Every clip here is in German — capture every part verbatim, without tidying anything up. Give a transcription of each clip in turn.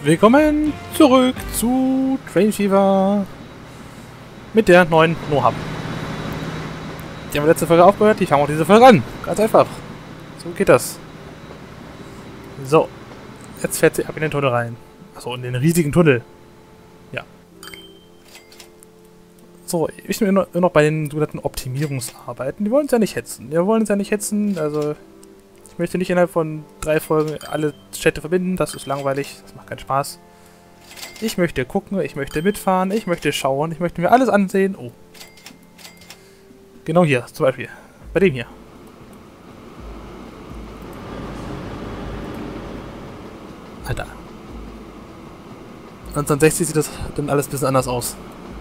Willkommen zurück zu Train Fever mit der neuen NoHub. Die haben wir letzte Folge aufgehört, die fangen auch diese Folge an. Ganz einfach. So geht das. So. Jetzt fährt sie ab in den Tunnel rein. Achso, in den riesigen Tunnel. Ja. So, ich bin immer noch bei den sogenannten Optimierungsarbeiten. Die wollen uns ja nicht hetzen. Wir wollen uns ja nicht hetzen, also... Ich möchte nicht innerhalb von drei Folgen alle Städte verbinden, das ist langweilig, das macht keinen Spaß. Ich möchte gucken, ich möchte mitfahren, ich möchte schauen, ich möchte mir alles ansehen. Oh. Genau hier, zum Beispiel. Bei dem hier. Alter. neunzehnhundertsechzig sieht das dann alles ein bisschen anders aus.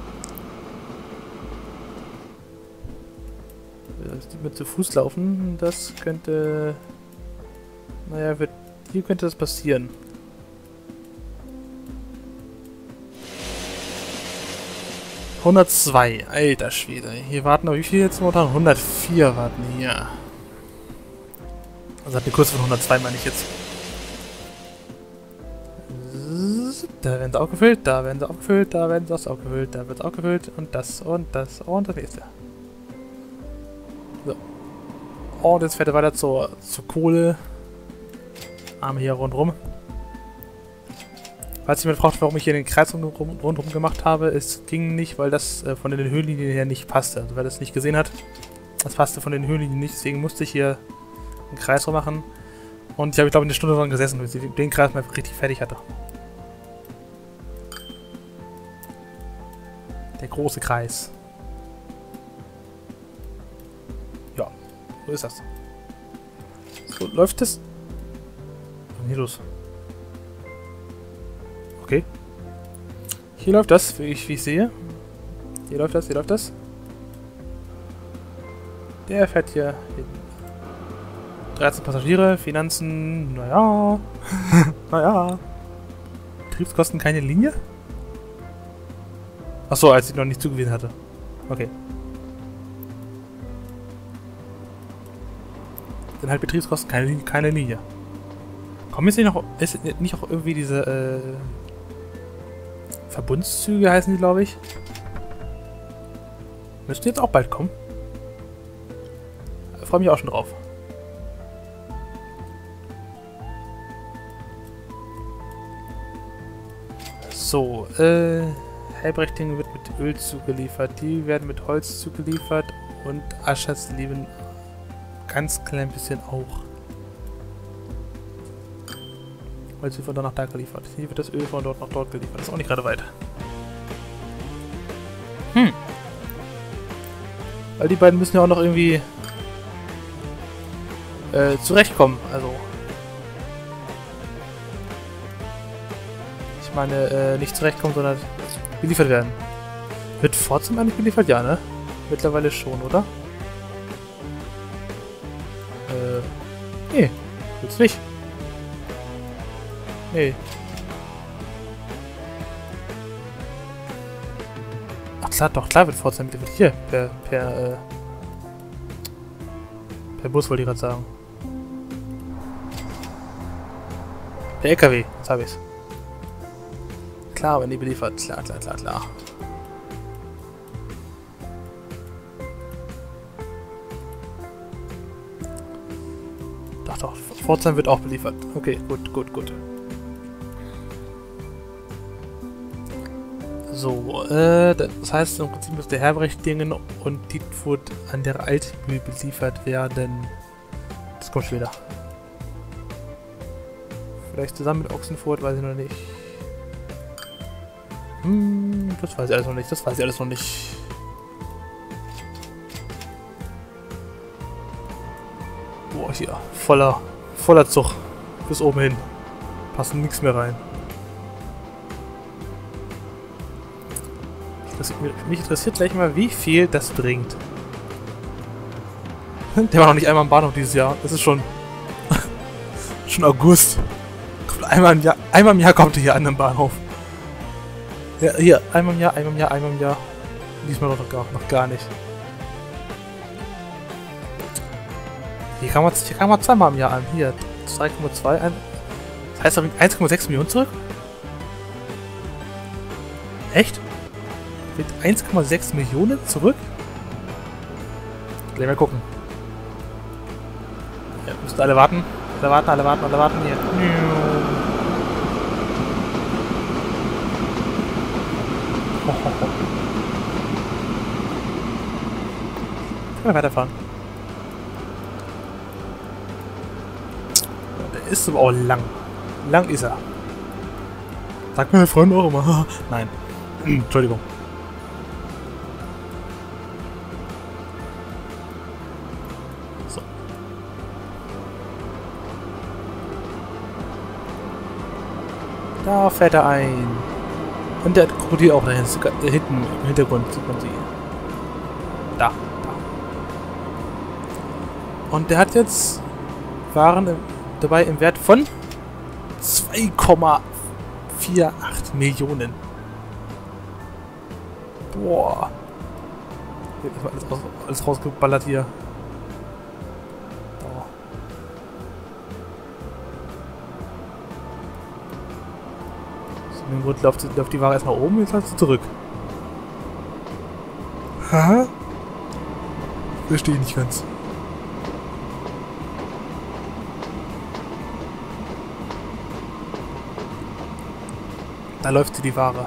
Die mit zu Fuß laufen, das könnte... Naja, wird, hier könnte das passieren. hundertzwei, alter Schwede. Hier warten noch wie viel jetzt momentan? hundertvier warten hier. Also hat eine Kurse von hundertzwei, meine ich jetzt. Da werden sie aufgefüllt, da werden sie aufgefüllt, da werden sie aufgefüllt, da wird es aufgefüllt und das und das und das nächste. So. Und jetzt fährt er weiter zur, zur Kohle. Arme hier rundherum. Falls jemand fragt, warum ich hier den Kreis rundherum, rundherum gemacht habe, es ging nicht, weil das äh, von den Höhenlinien her nicht passte. Also wer das nicht gesehen hat, das passte von den Höhenlinien nicht, deswegen musste ich hier einen Kreis machen. Und ich habe, glaube ich, eine Stunde dran gesessen, bis ich den Kreis mal richtig fertig hatte. Der große Kreis. Ja, so ist das. So, läuft das? Hier los. Okay. Hier läuft das, wie ich, wie ich sehe. Hier läuft das, hier läuft das. Der fährt hier hin. dreizehn Passagiere, Finanzen, naja. naja. Betriebskosten keine Linie? Achso, als ich noch nicht zugewiesen hatte. Okay. Dann halt Betriebskosten keine Linie. Keine Linie. Kommen jetzt nicht noch, ist nicht auch irgendwie diese äh, Verbundszüge heißen die, glaube ich. Müssten jetzt auch bald kommen. Da freue mich auch schon drauf. So, äh, Helbrechting wird mit Öl zugeliefert, die werden mit Holz zugeliefert und Aschersleben ganz klein bisschen auch. Holz wird von dort nach da geliefert. Hier wird das Öl von dort nach dort geliefert. Das ist auch nicht gerade weit. Hm. Weil die beiden müssen ja auch noch irgendwie äh, zurechtkommen. Also. Ich meine, äh, nicht zurechtkommen, sondern geliefert werden. Wird Pforzheim eigentlich geliefert? Ja, ne? Mittlerweile schon, oder? Äh. Nee. Wird's nicht. Nee. Ach klar, doch, klar wird Pforzheim geliefert. Hier, per, per, äh, per Bus wollte ich gerade sagen. Per L K W, jetzt habe ich's. Klar, wenn die beliefert. Klar, klar, klar, klar. Doch, doch, Pforzheim wird auch beliefert. Okay, gut, gut, gut. So, äh, das heißt im Prinzip muss der Herbrechtingen und Dietfurt an der Altmühl beliefert werden. Das kommt später. Vielleicht zusammen mit Ochsenfurt, weiß ich noch nicht. Hm, das weiß ich alles noch nicht, das weiß ich alles noch nicht. Boah, hier, voller, voller Zug. Bis oben hin. Passt nichts mehr rein. Mich interessiert gleich mal, wie viel das bringt. Der war noch nicht einmal im Bahnhof dieses Jahr. Das ist schon... schon August. Einmal im Jahr, einmal im Jahr kommt er hier an den Bahnhof. Ja, hier, einmal im Jahr, einmal im Jahr, einmal im Jahr. Diesmal noch gar, noch gar nicht. Hier kann man, hier kann man zweimal im Jahr an. Hier, drei Komma zwei. Das heißt, er bringt eins Komma sechs Millionen zurück? Echt? Mit eins Komma sechs Millionen zurück? Gleich mal gucken. Ja, müssen alle warten. Alle warten, alle warten, alle warten hier. Ho, ho, ho. Können wir weiterfahren. Der ist aber auch lang. Lang ist er. Sagt meine Freunde auch immer. Nein. Entschuldigung. So. Da fährt er ein. Und der Krokodil auch da hinten im Hintergrund sieht man sie. Da. Da. Und der hat jetzt Waren im, dabei im Wert von zwei Komma acht Millionen. Boah. Hier ist mal alles, raus, alles rausgeballert hier. Boah. So, im Grund läuft, läuft die Ware erstmal oben, jetzt läuft sie zurück. Haha. Verstehe ich nicht ganz. Da läuft sie die Ware.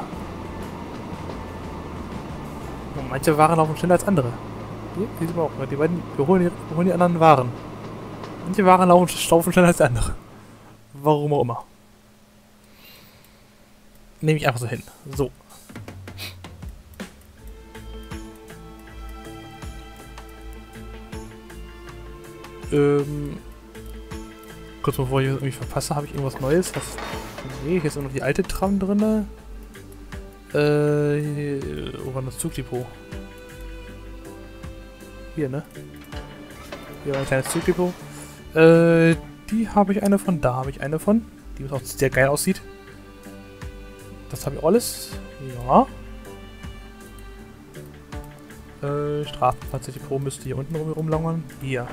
Und manche Waren laufen schneller als andere. Die, die sieht man auch. Die beiden, wir holen die, wir holen die anderen Waren. Manche Waren laufen, laufen schneller als die andere. Warum auch immer. Nehme ich einfach so hin. So. Ähm. Kurz bevor ich irgendwie verpasse, habe ich irgendwas Neues. Was, nee, hier ist noch die alte Tram drin. Äh, wo war das Zugdepot? Hier, ne? Hier war ein kleines Zugdepot. Äh, die habe ich eine von, da habe ich eine von. Die auch sehr geil aussieht. Das habe ich alles. Ja. Äh, Straßenfahrzeuge müsste hier unten rum rumlauern. Hier.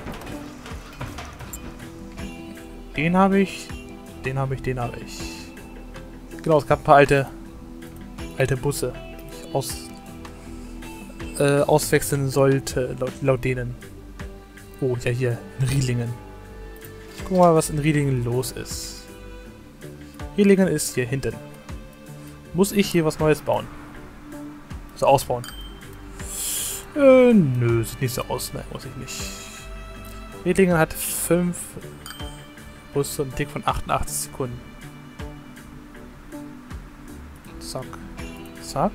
Den habe ich, den habe ich, den habe ich. Genau, es gab ein paar alte, alte Busse, die ich aus, äh, auswechseln sollte, laut, laut denen. Oh, ja hier, in Rielingen. Guck mal, was in Rielingen los ist. Rielingen ist hier hinten. Muss ich hier was Neues bauen? Also ausbauen? Äh, nö, sieht nicht so aus. Nein, muss ich nicht. Rielingen hat fünf... Bus und Tick von achtundachtzig Sekunden. Zack. Zack.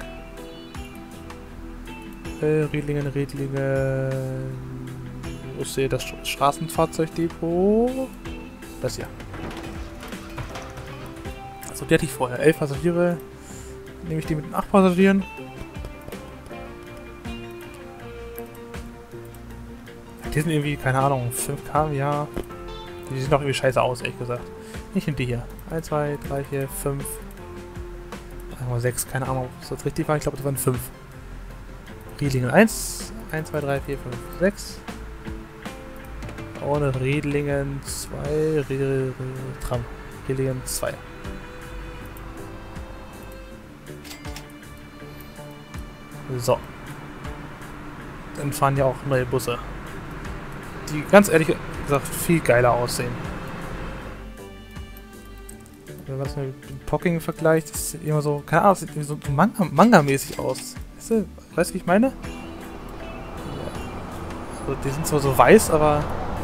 Äh, Riedlingen, Riedlingen. Wo ist hier das Straßenfahrzeugdepot? Das hier. Also die hatte ich vorher. Elf Passagiere. Nehme ich die mit den acht Passagieren. Die sind irgendwie, keine Ahnung, fünf Kilometer, ja. Die sehen doch irgendwie scheiße aus, ehrlich gesagt. Ich nehme die hier. eins, zwei, drei, vier, fünf. sechs, keine Ahnung, ob das richtig war. Ich glaube, das waren fünf. Riedlingen eins, eins, zwei, drei, vier, fünf, sechs. Und Riedlingen zwei. Ried, Tram. Riedlingen zwei. So. Dann fahren ja auch neue Busse. Die ganz ehrlich gesagt viel geiler aussehen. Wenn man das mit dem Pocking vergleicht, ist immer so, keine Ahnung, sieht so Manga, Manga-mäßig aus. Weißt du, weißt du, wie ich meine? Ja. Also die sind zwar so weiß, aber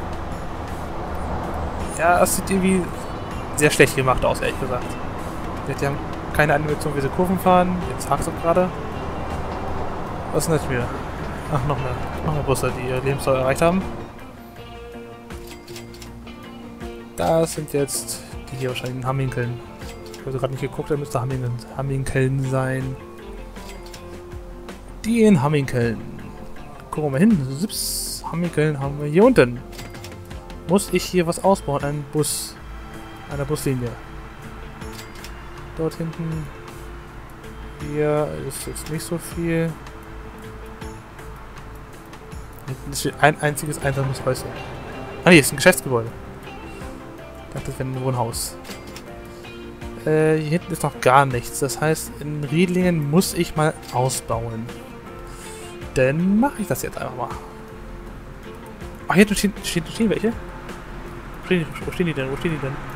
ja, es sieht irgendwie sehr schlecht gemacht aus, ehrlich gesagt. Die haben keine Animation, wie sie Kurven fahren. Jetzt hakt es auch gerade. Was ist denn das wieder? Ach, noch mehr, noch mehr Busse, die ihre Lebensdauer erreicht haben. Das sind jetzt die hier wahrscheinlich in Hamminkeln. Ich habe gerade nicht geguckt, da müsste Hamminkeln, Hamminkeln sein. Die in Hamminkeln. Gucken wir mal hin. Sips, Hamminkeln haben wir hier unten. Muss ich hier was ausbauen? Ein Bus. Eine Buslinie. Dort hinten. Hier ist jetzt nicht so viel. Hinten steht ein einziges einsames Häuschen. Ah, hier ist ein Geschäftsgebäude. Ich dachte, das wäre ein Wohnhaus. Äh, hier hinten ist noch gar nichts. Das heißt, in Riedlingen muss ich mal ausbauen. Dann mache ich das jetzt einfach mal. Ach, hier stehen, stehen, stehen welche? Wo stehen, die, wo stehen die denn? Wo stehen die denn?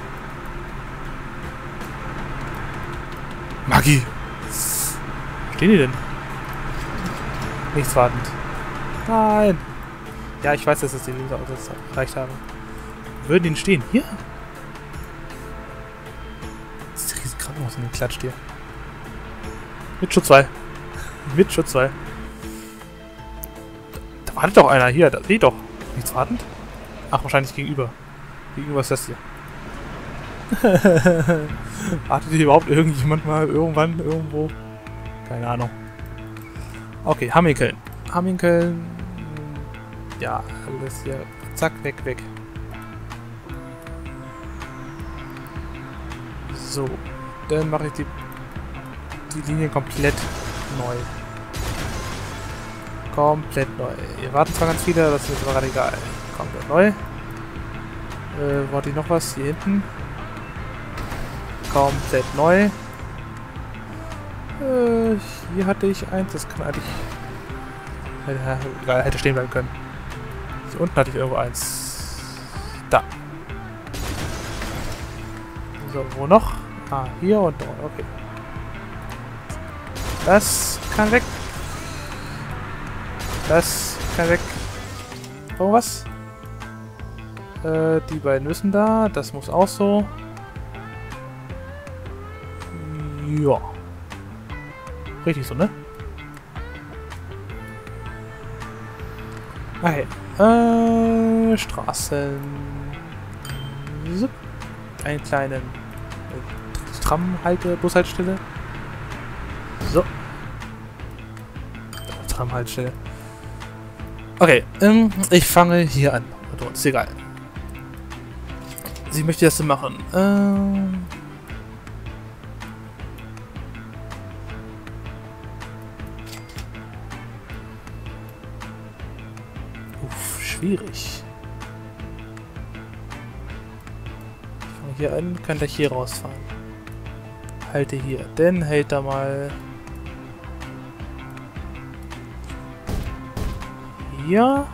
Magie! Wo stehen die denn? Nichts wartend. Nein! Ja, ich weiß, dass es die Lebensautos erreicht haben. Wo würden die denn stehen? Hier? Das ist ein riesen Krankenhaus in den Klatscht hier. Mit Schutz zwei. Mit Schutz zwei. Da wartet doch einer. Hier, da steht doch. Nichts wartend? Ach, wahrscheinlich gegenüber. Gegenüber ist das hier. Wartet hier überhaupt irgendjemand mal irgendwann irgendwo? Keine Ahnung. Okay, Hamminkeln. Hamminkeln. Ja, alles hier. Zack, weg, weg. So. Dann mache ich die, die Linie komplett neu. Komplett neu. Hier warten zwar ganz viele, das ist mir gerade egal. Komplett neu. Äh, wollte ich noch was? Hier hinten. Komplett neu. Äh, hier hatte ich eins, das kann eigentlich... Egal, hätte stehen bleiben können. Hier unten hatte ich irgendwo eins. Da. So, wo noch? Ah, hier und dort, okay. Das kann weg. Das kann weg. Oh, was? Äh, die beiden müssen da. Das muss auch so. Ja. Richtig so, ne? Okay. Äh, Straßen. So. Einen kleinen äh, Tramhalte, Bushaltestelle. So. Tramhaltestelle. Okay, ähm, ich fange hier an. Also, ist egal. Sie möchte das so machen. Ähm. Uff, schwierig. Ich fange hier an, kann gleich hier rausfahren. Halte hier. Dann hält er mal. Hier.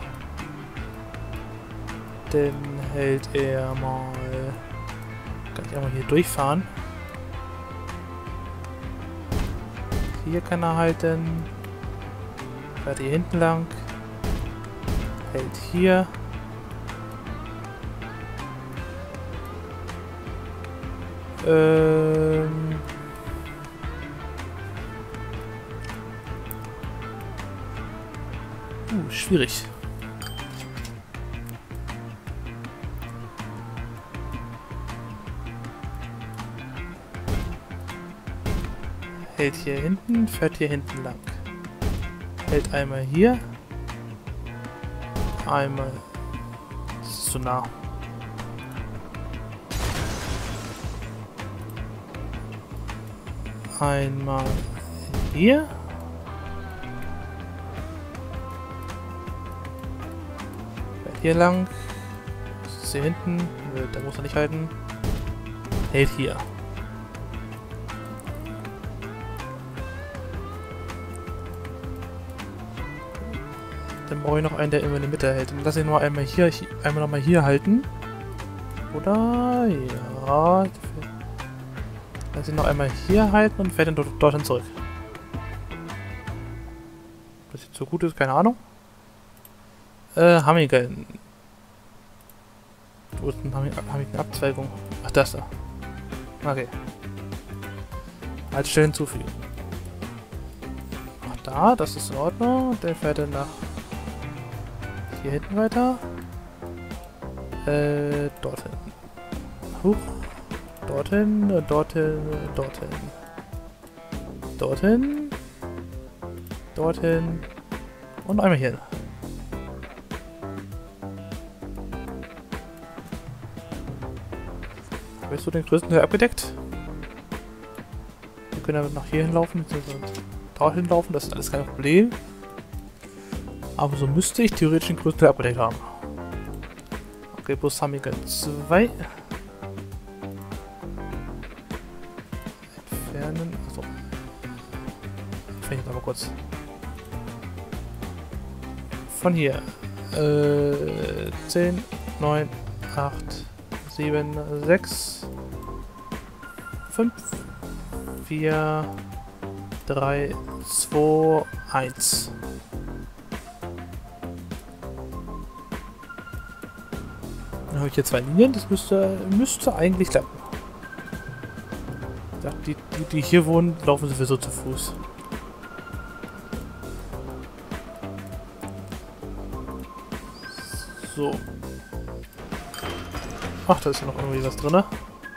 Dann hält er mal... Kann ich auch mal hier durchfahren. Hier kann er halten. Fährt hier hinten lang. Hält hier. Ähm... Uh, schwierig. Hält hier hinten, fährt hier hinten lang. Hält einmal hier. Einmal. Das ist zu nah. Einmal hier. Hier lang. Das ist hier hinten. Da muss er nicht halten. Hält hier. Dann brauche ich noch einen, der immer in der Mitte hält. Dann lass ich noch einmal hier, einmal noch mal hier halten. Oder? Ja. Lass ich noch einmal hier halten und fährt dann dort, dorthin zurück. Was jetzt so gut ist, keine Ahnung. Äh, Hamminkeln. Wo ist denn Hamminkeln-Abzweigung? Ach, das da. Okay. Haltestelle hinzufügen. Ach, da, das ist in Ordnung. Der fährt dann nach hier hinten weiter. Äh, dorthin. Huch. Dorthin, dorthin, dorthin. Dorthin. Dorthin. Und einmal hier. Hast du den größten Teil abgedeckt? Wir können damit nach hier hinlaufen, beziehungsweise dorthin laufen, das ist alles kein Problem. Aber so müsste ich theoretisch den größten Teil abgedeckt haben. Okay, Bus Hamminkeln zwei. kurz. Von hier. Äh, zehn, neun, acht, sieben, sechs, fünf, vier, drei, zwei, eins. Dann habe ich hier zwei Linien, das müsste, müsste eigentlich klappen. Ich dachte, die, die, die hier wohnen, laufen sowieso zu Fuß. So. Ach, da ist ja noch irgendwie was drin.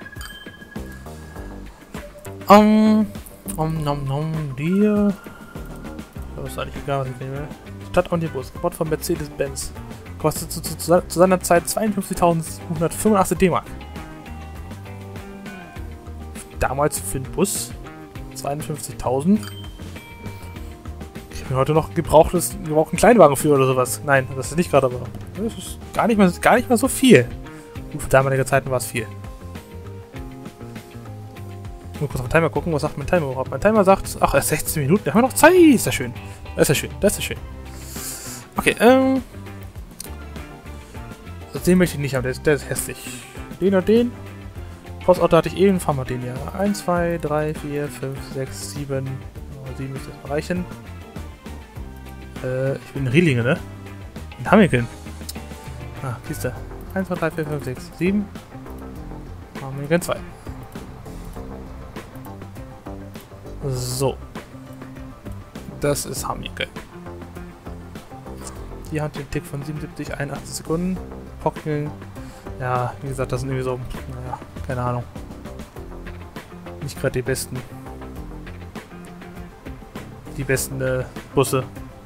Um, um, nom, nom, dir. Das ist eigentlich egal, was ich nehme. Stadtomnibus, gebaut von Mercedes-Benz. Kostet zu, zu, zu, zu seiner Zeit zweiundfünfzigtausendsiebenhundertfünfundachtzig D-Mark. Damals für den Bus zweiundfünfzigtausend. Ich habe heute noch gebrauchtes, gebrauchten Kleinwagen für oder sowas. Nein, das ist nicht gerade, aber das ist gar nicht mal, gar nicht mal so viel. Gut, für damalige Zeiten war es viel. Ich muss kurz auf den Timer gucken, was sagt mein Timer überhaupt? Mein Timer sagt, ach, erst sechzehn Minuten, da haben wir noch Zeit. Ist ja schön. Das ist ja schön, das ist ja schön. Okay, ähm. Den möchte ich nicht haben, der ist, der ist hässlich. Den oder den. Postauto hatte ich eben, fahren wir den ja. eins, zwei, drei, vier, fünf, sechs, sieben. sieben müsste das erreichen. Äh, ich bin in Rielinge, ne? In Hamilton. Ah, siehst du. eins, zwei, drei, vier, fünf, sechs, sieben. Hamilton zwei. So. Das ist Hamilton. Die hat den Tick von siebenundsiebzig, einundachtzig Sekunden. Pocken. Ja, wie gesagt, das sind irgendwie so, naja, keine Ahnung. Nicht gerade die besten. Die besten äh, Busse.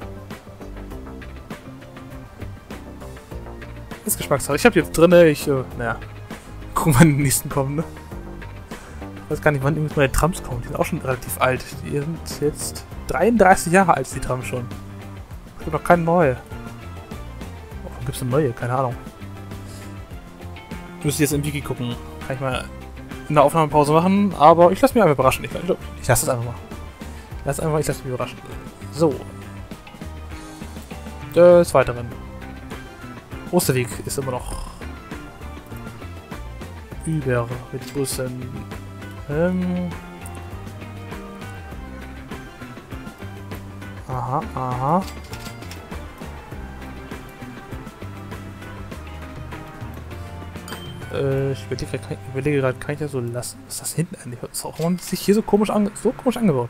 Das ist Geschmackssache. Ich habe jetzt drinne, ich, äh, naja. Gucken, wann die nächsten kommen, ne? Ich weiß gar nicht, wann übrigens meine Trams kommen. Die sind auch schon relativ alt. Die sind jetzt dreiunddreißig Jahre alt, die Trams schon. Es gibt noch keine neue. Oh, gibt es eine neue? Keine Ahnung. Ich müsste jetzt im Wiki gucken. Kann ich mal in der Aufnahmepause machen, aber ich lasse mich einfach überraschen. Ich, ich, ich lasse es einfach mal. Ich lasse einfach, ich lasse mich überraschen. So. Des Weiteren. Osterweg ist immer noch über mit Bussen. Ähm. Aha, aha. Äh, ich überlege gerade, überlege gerade, kann ich das so lassen? Was ist das hinten eigentlich? Warum ist sich hier so komisch, ange so komisch angebaut?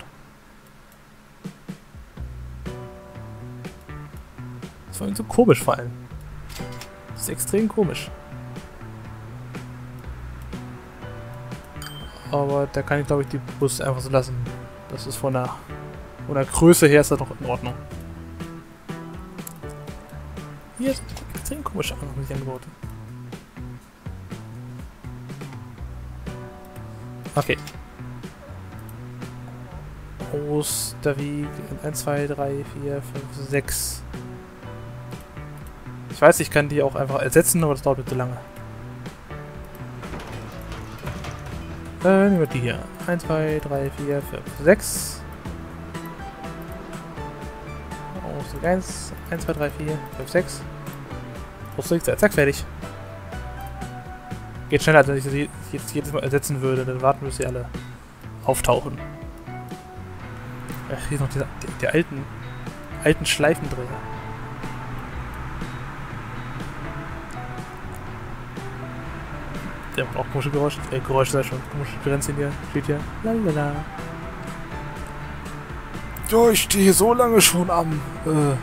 Das war so komisch vor allem. Das ist extrem komisch. Aber da kann ich, glaube ich, die Bus einfach so lassen. Das ist von der, von der Größe her ist das noch in Ordnung. Hier ist extrem komisch angebaut. Okay. Osterweg eins, zwei, drei, vier, fünf, sechs. Ich weiß, ich kann die auch einfach ersetzen, aber das dauert bitte lange. Äh, nehmen wir die hier. eins, zwei, drei, vier, fünf, sechs. Osterweg eins, eins, zwei, drei, vier, fünf, sechs. Osterweg zwei, zack, fertig. Geht schneller, als wenn ich sie jetzt jedes Mal ersetzen würde, dann warten, bis sie alle auftauchen. Ach, hier ist noch diese, die, die alten, alten Schleifendreher. Der macht auch komische Geräusche, äh, Geräusche sei schon, komische Grenzen hier, steht hier. Lalala. Ja, ich stehe hier so lange schon am, äh,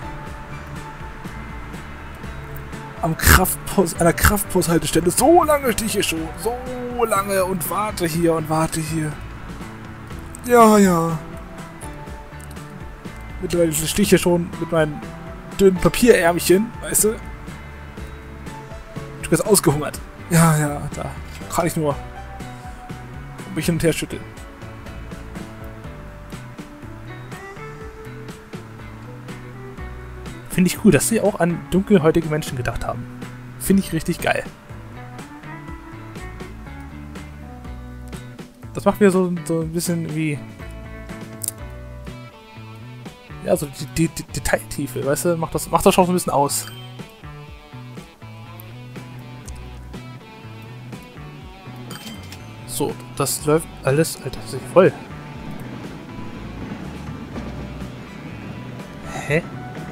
am Kraftpost, an der Kraftposthaltestelle. So lange stehe ich hier schon. So lange und warte hier und warte hier. Ja, ja. Mittlerweile stehe ich hier schon mit meinen dünnen Papierärmchen, weißt du? Ich bin jetzt ausgehungert. Ja, ja, da kann ich nur mich hin und her schütteln. Finde ich cool, dass sie auch an dunkelhäutige Menschen gedacht haben. Finde ich richtig geil. Das macht mir so, so ein bisschen wie... Ja, so die, die, die Detailtiefe, weißt du, macht das, macht das schon so ein bisschen aus. So, das läuft alles, Alter, das ist voll. Hä?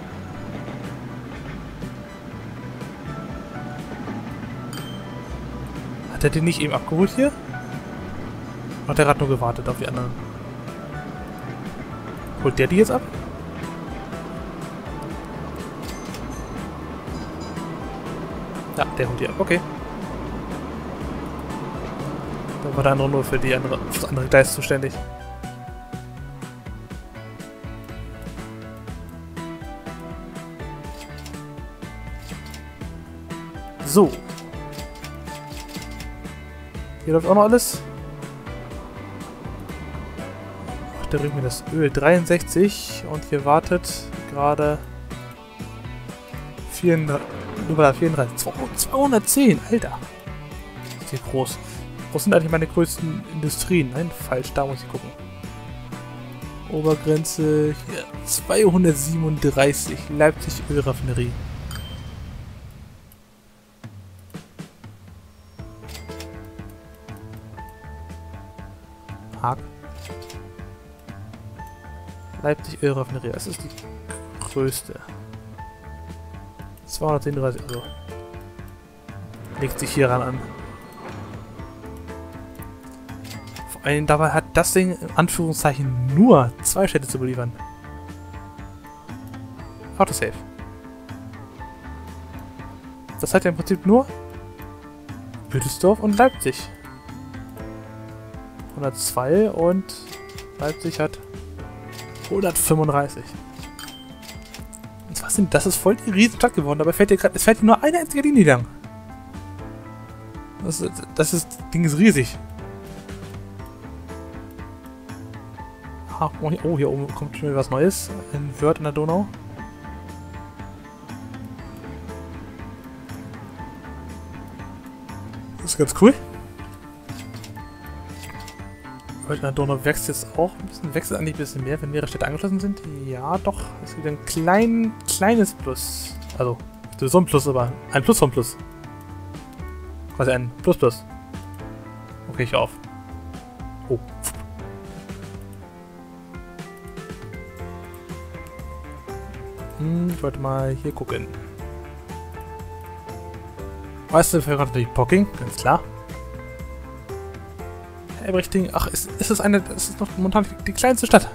Hat er den nicht eben abgeholt hier? Oder hat er gerade nur gewartet auf die anderen? Holt der die jetzt ab? Ja, der holt die ab, okay. Dann war der andere nur für die andere, für das andere Gleis zuständig. So. Hier läuft auch noch alles. Ach, der bringt mir das Öl. dreiundsechzig. Und hier wartet gerade vierunddreißig. zweihundertzehn, Alter. Das ist hier groß. Wo sind eigentlich meine größten Industrien? Nein, falsch. Da muss ich gucken. Obergrenze hier. zweihundertsiebenunddreißig. Leipzig Ölraffinerie. Haag. Leipzig Ölraffinerie. Das ist die größte. zweihundertsiebenunddreißig, also. Legt sich hier ran an. Vor allem dabei hat das Ding in Anführungszeichen nur zwei Städte zu beliefern. Autosave. Das hat ja im Prinzip nur Büdelsdorf und Leipzig. hundertzwei und Leipzig hat hundertfünfunddreißig. Und was sind das? Ist voll die riesen Stadt geworden, aber fährt hier gerade, es fährt hier nur eine einzige Linie lang. Das, das, ist, das Ding ist riesig. Ah, oh, hier oben kommt schon wieder was Neues. Ein Wörth an der Donau. Das ist ganz cool. Wörth an der Donau wächst jetzt auch ein bisschen, wächst eigentlich ein bisschen mehr, wenn mehrere Städte angeschlossen sind. Ja, doch. Es gibt ein klein, kleines Plus. Also, so ein Plus, aber ein Plus vom Plus. Quasi ein Plus Plus. Okay, ich auf. Oh. Hm, ich wollte mal hier gucken. Weißt du, für natürlich Pocking, ganz klar. Ebrichting, ach, ist, ist es eine, ist es noch momentan die kleinste Stadt?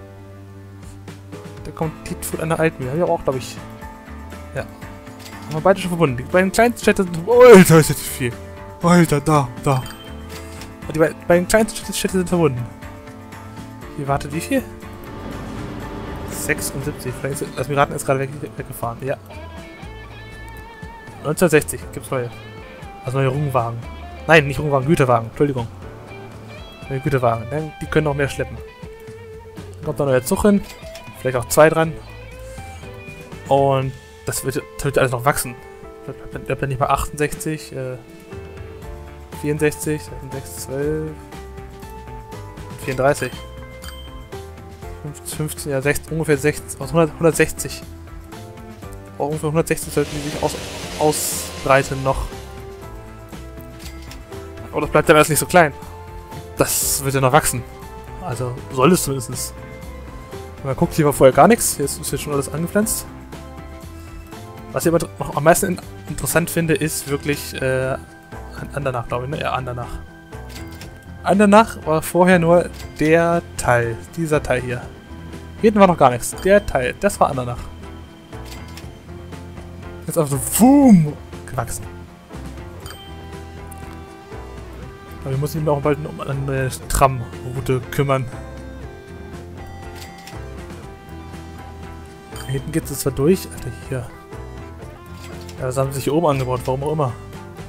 Da kommt Dietfurt an der Alten, habe ich aber auch, glaube ich. Ja. Haben wir beide schon verbunden. Die beiden kleinsten Städte sind. Oh, Alter, ist jetzt viel. Alter, da, da. Die beiden, beiden kleinsten Städte sind verbunden. Hier wartet wie viel? sechsundsiebzig. Vielleicht ist das Piraten ist gerade weg, weggefahren. Ja. neunzehnhundertsechzig gibt's neue. Also neue Rungwagen. Nein, nicht Rungwagen, Güterwagen. Entschuldigung. Neue Güterwagen. Die können noch mehr schleppen. Dann kommt da noch der Zug hin. Vielleicht auch zwei dran. Und das wird, das wird alles noch wachsen. Da bin ich bei achtundsechzig, äh, vierundsechzig, sechs, zwölf, vierunddreißig. fünfzehn, ja, sechzehn, ungefähr sechzehn, aus hundert, hundertsechzig. Auch ungefähr hundertsechzig sollten die sich aus, ausbreiten noch. Aber das bleibt dann erst nicht so klein. Das wird ja noch wachsen. Also soll es zumindest. Man guckt, hier war vorher gar nichts. Jetzt ist jetzt schon alles angepflanzt. Was ich aber noch am meisten in interessant finde, ist wirklich äh, Andernach, glaube ich, ne? Ja, Andernach. Andernach war vorher nur der Teil. Dieser Teil hier. Hier hinten war noch gar nichts. Der Teil, das war Andernach. Jetzt einfach so boom gewachsen. Aber wir müssen uns auch bald um eine Tramroute kümmern. Da hinten geht es zwar durch. Alter, hier. Ja, das haben sie sich hier oben angebaut, warum auch immer.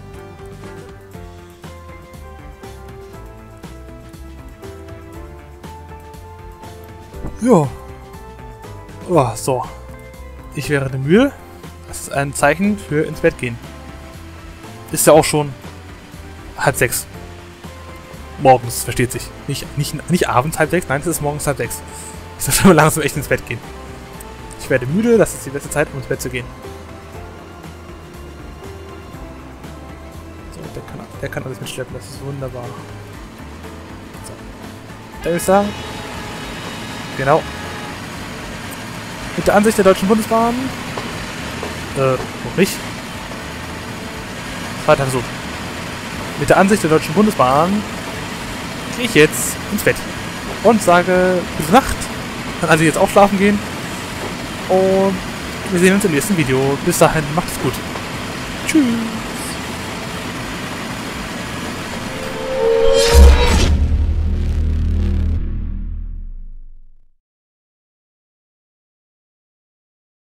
Ja. Oh, so. Ich wäre eine Mühe. Das ist ein Zeichen für ins Bett gehen. Ist ja auch schon halb sechs. Morgens, versteht sich. Nicht, nicht, nicht abends halb sechs, nein, es ist morgens halb sechs. Ich sollte mal langsam echt ins Bett gehen. Ich werde müde, das ist die beste Zeit, um ins Bett zu gehen. So, der kann, der kann alles mitschleppen, das ist wunderbar. So. Dann würde ich sagen, genau. Mit der Ansicht der Deutschen Bundesbahn, äh, noch nicht. Zweiter Versuch. Mit der Ansicht der Deutschen Bundesbahn gehe ich jetzt ins Bett und sage gute Nacht an alle, die jetzt auch schlafen gehen. Und wir sehen uns im nächsten Video. Bis dahin, macht's gut. Tschüss.